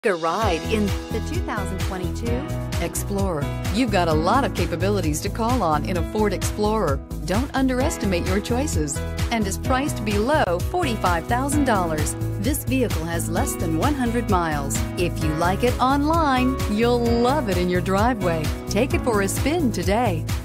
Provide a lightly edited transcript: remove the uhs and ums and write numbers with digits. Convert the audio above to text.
A ride in the 2022 Explorer. You've got a lot of capabilities to call on in a Ford Explorer. Don't underestimate your choices, and is priced below $45,000. This vehicle has less than 100 miles. If you like it online, you'll love it in your driveway. Take it for a spin today.